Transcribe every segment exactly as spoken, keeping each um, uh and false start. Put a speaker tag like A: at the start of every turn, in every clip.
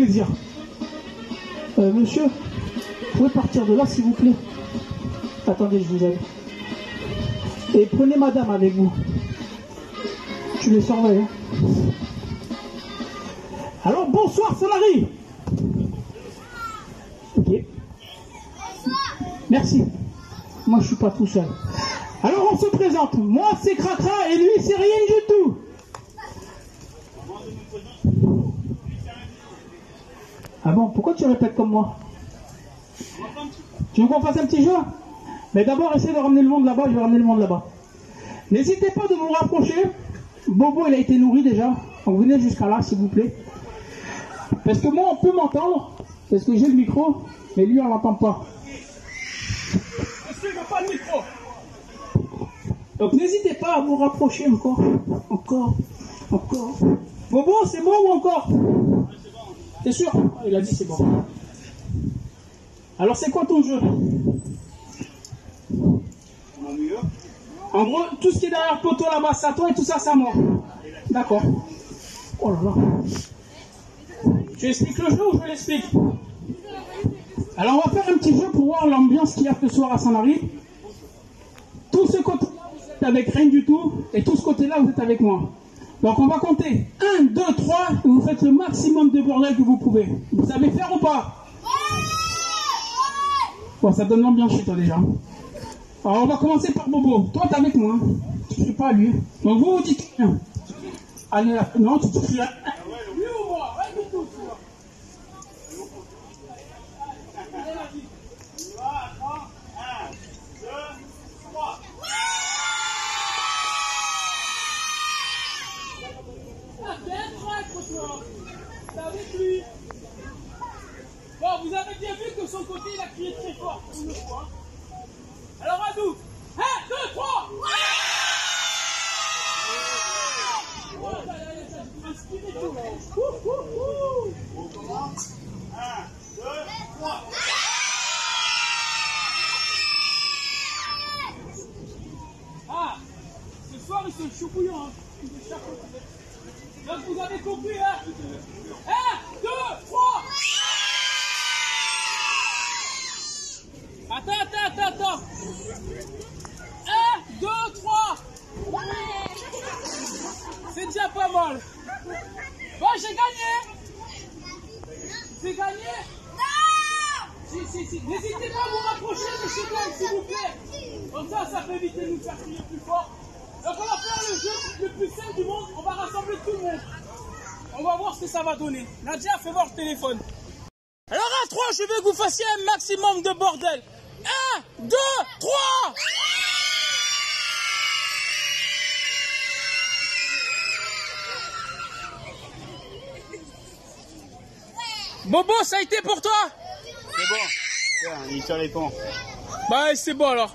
A: plaisir. Euh, monsieur, vous pouvez partir de là, s'il vous plaît? Attendez, je vous aide. Et prenez madame avec vous. Tu les surveilles. Hein. Alors, bonsoir, salarié. Ok. Merci. Moi, je suis pas tout seul. Alors, on se présente. Moi, c'est Cracra et lui, c'est rien du tout. Ah bon, pourquoi tu répètes comme moi? Tu veux qu'on fasse un petit jeu? Mais d'abord, essayez de ramener le monde là-bas, je vais ramener le monde là-bas. N'hésitez pas de vous rapprocher. Bobo, il a été nourri déjà. Donc venez jusqu'à là, s'il vous plaît. Parce que moi, on peut m'entendre, parce que j'ai le micro, mais lui, on l'entend pas. Parce qu'il n'a pas le micro. Donc n'hésitez pas à vous rapprocher encore. Encore. Encore. Bobo, c'est bon ou encore? T'es sûr? Il a dit c'est bon. Alors c'est quoi ton jeu? En gros, tout ce qui est derrière le poteau là-bas, c'est à toi et tout ça, c'est à moi. D'accord. Oh là là. Tu expliques le jeu ou je l'explique? Alors on va faire un petit jeu pour voir l'ambiance qu'il y a ce soir à Sanary. Tout ce côté-là, vous êtes avec rien du tout. Et tout ce côté-là, vous êtes avec moi. Donc on va compter un, deux, trois, et vous faites le maximum de bordel que vous pouvez. Vous savez faire ou pas? Bon, ça donne l'ambiance chez toi déjà. Alors on va commencer par Bobo. Toi t'es avec moi, tu ne fais pas lui. Donc vous vous dites rien. Allez là, non, tu touches là. Lui ou moi? Ouais, du tout, tu vois. Allez vas-y. Tu vas, attends. un, deux, trois. C'est avec lui. Bon, vous avez bien vu que son côté, il a crié très fort. Une fois. Alors à nous. un, deux, trois. un, deux, trois. Ah, ce soir, ils sont chauds bouillants. Hein. Donc vous avez compris, hein? un, deux, trois. Attends, attends, attends, attends. un, deux, trois. C'est déjà pas mal. Bon, j'ai gagné. J'ai gagné. Si, si, si. N'hésitez pas à vous rapprocher de chez moi, s'il vous plaît. Comme ça, ça peut éviter de nous faire crier plus fort. Donc on va faire le jeu le plus simple du monde, on va rassembler tout le monde. On va voir ce que ça va donner. Nadia, fais voir le téléphone. Alors à trois, je veux que vous fassiez un maximum de bordel. un, deux, trois. Bobo, ça a été pour toi?
B: C'est bon. Tiens, il est sur les ponts.
A: Bah c'est bon alors.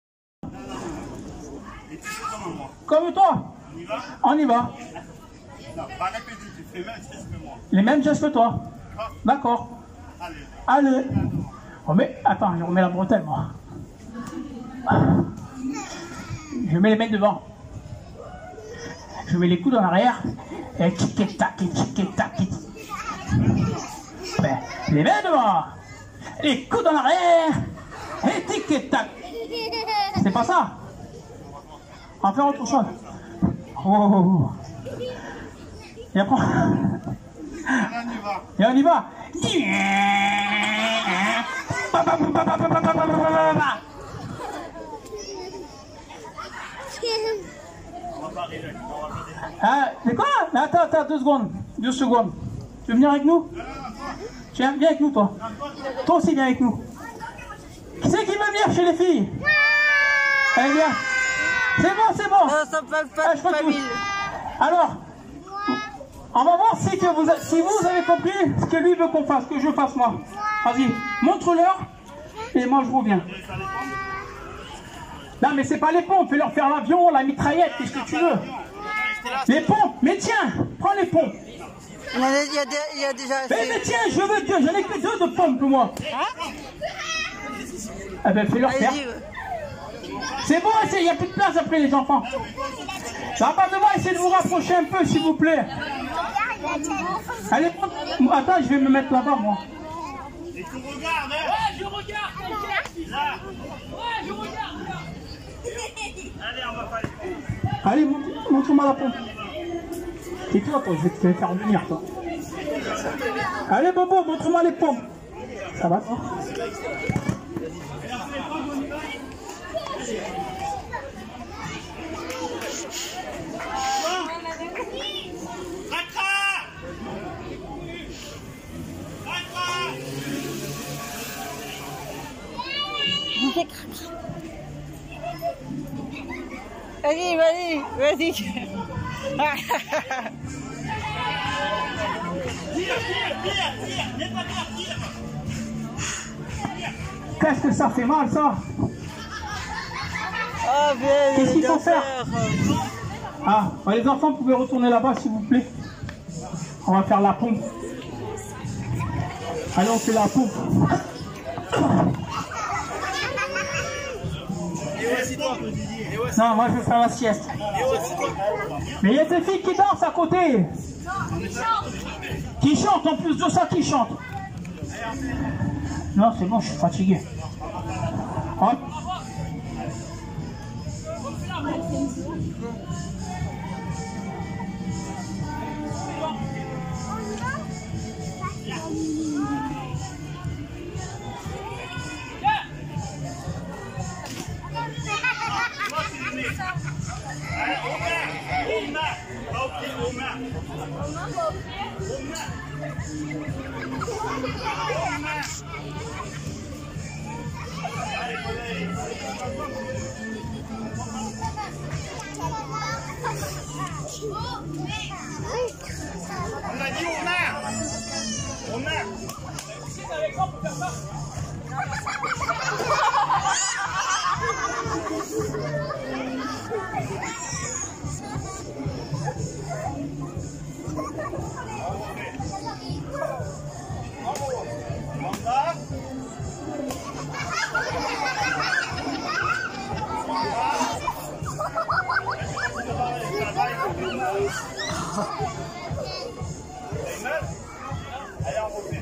A: Comme toi.
B: On y va?
A: On y va.
B: Non, pas répéter, tu fais le même geste que moi.
A: Les mêmes gestes que toi. D'accord.
B: Allez.
A: Allez. Oh mais attends, je remets la bretelle moi. Je mets les mains devant. Je mets les coudes en arrière. Et tic et tac et tic et tac. Ben, les mains devant. Les coudes en arrière. Et tic et tac. C'est pas ça. On va faire autre chose. Oh, oh, oh. Et après.
B: On y va.
A: Et on y va. Ah, c'est quoi? Attends, attends, deux secondes. Deux secondes. Tu veux venir avec nous? Viens, viens avec nous, toi. Toi aussi, viens avec nous. Qui c'est qui veut venir chez les filles? Allez, viens. C'est bon, c'est bon.
C: Non, ça passe pas
A: Ah,
C: de
A: je crois que
C: famille.
A: vous- Alors, on va voir si, que vous, a- si vous avez compris ce que lui veut qu'on fasse, que je fasse moi. Vas-y, montre-leur et moi je reviens. Non mais c'est pas les pompes, fais-leur faire l'avion, la mitraillette, qu'est-ce que tu veux? Les pompes, mais tiens, prends les pompes.
C: Il y a, il y a, il y a déjà
A: Mais,
C: assez.
A: mais tiens, je veux deux, j'en ai que deux de pompes moi. Ah ben fais-leur faire.
C: Allez-y, ouais.
A: C'est bon, il n'y a plus de place après les enfants. Ça va pas devoir essayer de vous rapprocher un peu s'il vous plaît. Allez, attends, je vais me mettre là-bas, moi.
B: Et tu regardes, hein?
D: Ouais, je regarde, t'inquiète.
B: Là.
D: Ouais, je regarde, là.
B: Allez, on va pas aller.
A: Allez, montre- montre-moi la pompe. C'est toi, toi, je vais te faire venir, toi. Allez, Bobo, montre-moi les pompes. Ça va, toi?
C: Vas-y, vas-y, vas-y.
A: Qu'est-ce que ça fait mal, ça?
C: Oh, bien,
A: Qu'est-ce qu'il faut
C: danseurs.
A: Ah, bah, les enfants, vous pouvez retourner là-bas, s'il vous plaît. On va faire la pompe. Allez, on fait la pompe. Non, moi, je vais faire la sieste. Mais il y a des filles qui dansent à côté. Qui chantent, en plus de ça, qui chantent. Non, c'est bon, je suis fatigué. Hop.
B: On a dit on a. On a. Allez, on refait.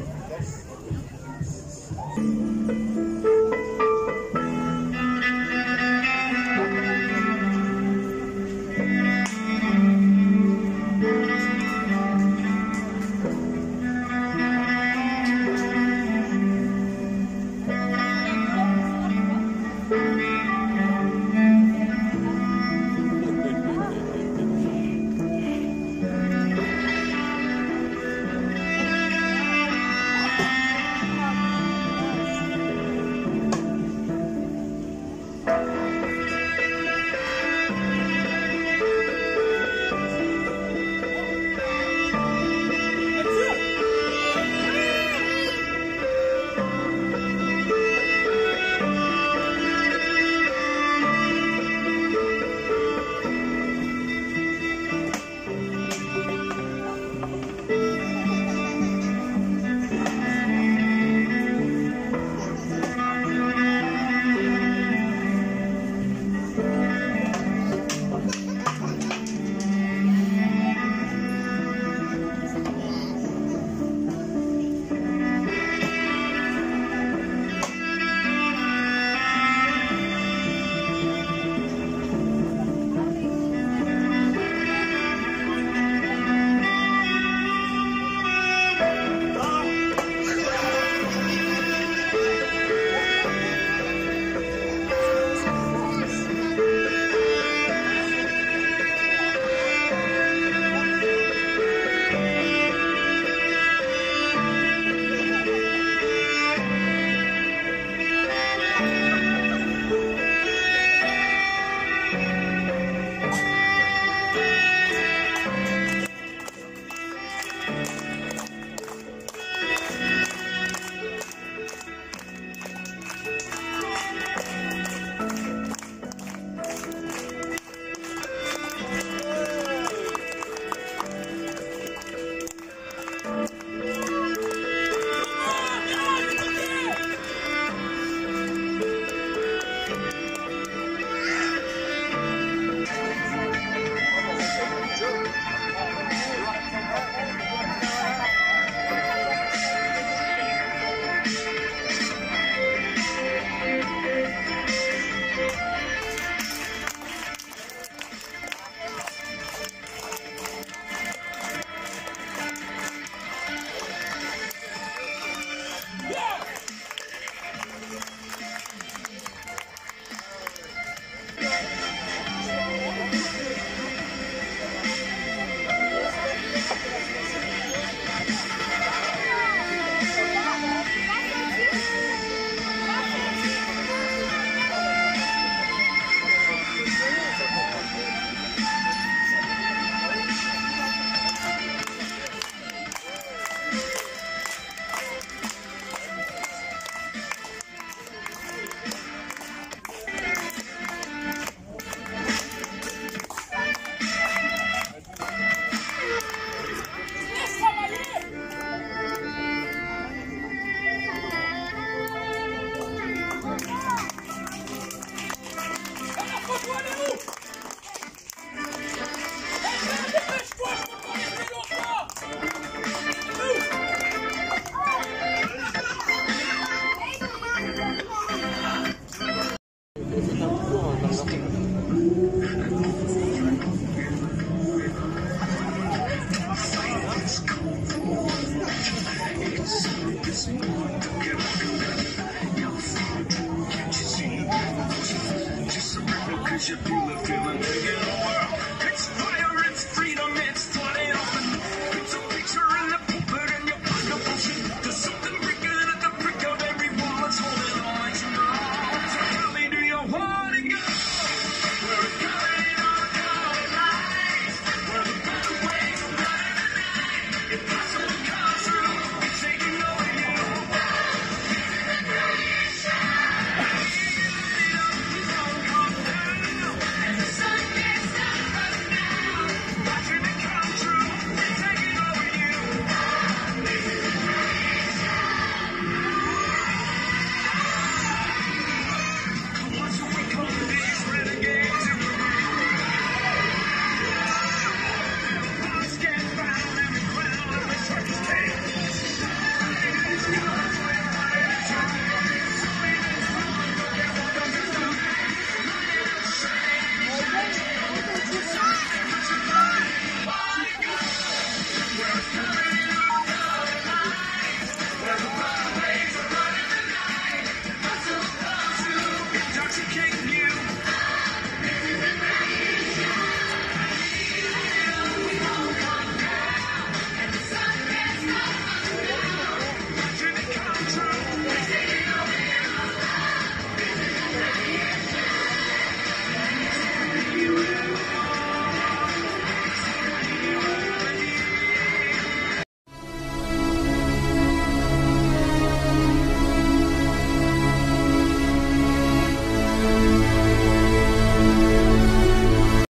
E: j'ai plus le feeling.